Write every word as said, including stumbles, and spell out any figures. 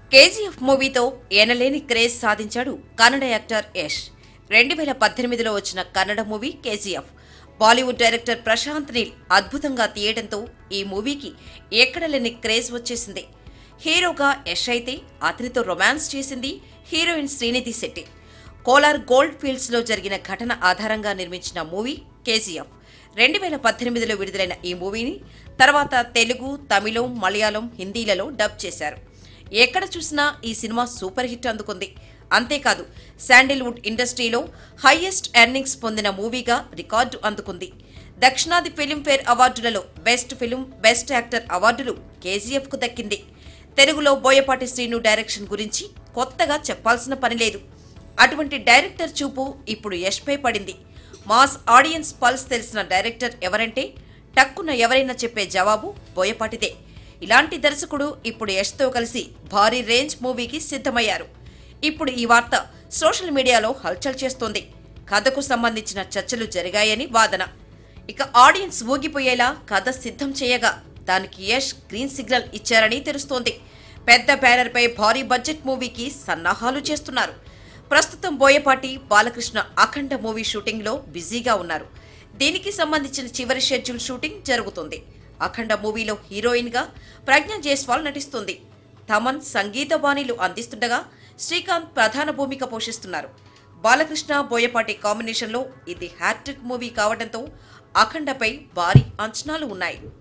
KGF మూవీతో ఎనలేని craze సాధించాడు కన్నడ యాక్టర్ యష్. రెండు వేల పద్దెనిమిదిలో వచ్చిన Kannada movie KGF Bollywood director Prashanth Neel అద్భుతంగా తీయడంతో ఈ మూవీకి ఎక్కడలేని క్రేజ్ వచ్చేసింది. హీరోగా యష్ అయితే అతనితో రొమాన్స్ చేసింది heroine Srinidhi Shetty. Kolar gold fields లో జరిగిన ఘటన ఆధారంగా నిర్మించిన మూవీ కేజీఎఫ్. రెండు వేల పద్దెనిమిదిలో విడుదలైన ఈ మూవీని తర్వాత తెలుగు, తమిళం, మలయాళం, హిందీలలో డబ్ చేశారు. ఎక్కడ చూసినా ఈ సినిమా సూపర్ హిట్ అందుకుంది. అంతేకాదు శాండిల్వుడ్ ఇండస్ట్రీలో హైయెస్ట్ ఎర్నింగ్స్ పొందిన మూవీగా రికార్డు అందుకుంది. దక్షిణాది ఫిల్మ్ఫేర్ అవార్డులలో బెస్ట్ ఫిల్మ్, బెస్ట్ యాక్టర్ అవార్డులు కేజీఎఫ్ కు దక్కింది. తెలుగులో బోయపాటి శ్రీను డైరెక్షన్ గురించి కొత్తగా చెప్పాల్సిన పని లేదు. అటువంటి డైరెక్టర్ చూపు ఇప్పుడు యష్ పై పడింది. మాస్ ఆడియన్స్ పల్స్ తెలిసిన డైరెక్టర్ ఎవరంటే టక్కున ఎవరైనా చెప్పే జవాబు బోయపాటిదే. ఇలాంటి దర్శకుడు ఇప్పుడు యష్తో కలిసి భారీ రేంజ్ మూవీకి సిద్ధమయ్యారు. ఇప్పుడు ఈ వార్త సోషల్ మీడియాలో హల్చల్ చేస్తోంది. కథకు సంబంధించిన చర్చలు జరిగాయని వాదన. ఇక ఆడియన్స్ ఊగిపోయేలా కథ సిద్ధం చేయగా దానికి యష్ గ్రీన్ సిగ్నల్ ఇచ్చారని తెలుస్తోంది. పెద్ద బ్యానర్ పై భారీ బడ్జెట్ మూవీకి సన్నాహాలు చేస్తున్నారు. ప్రస్తుతం బోయపాటి, బాలకృష్ణ అఖండ మూవీ షూటింగ్ లో బిజీగా ఉన్నారు. దీనికి సంబంధించిన చివరి షెడ్యూల్ షూటింగ్ జరుగుతుంది. అఖండ మూవీలో హీరోయిన్ గా ప్రజ్ఞ జైస్వాల్ నటిస్తుంది. తమన్ సంగీత బాణీలు అందిస్తుండగా శ్రీకాంత్ ప్రధాన భూమిక పోషిస్తున్నారు. బాలకృష్ణ, బోయపాటి కాంబినేషన్ లో ఇది హ్యాట్రిక్ మూవీ కావడంతో అఖండపై భారీ అంచనాలు ఉన్నాయి.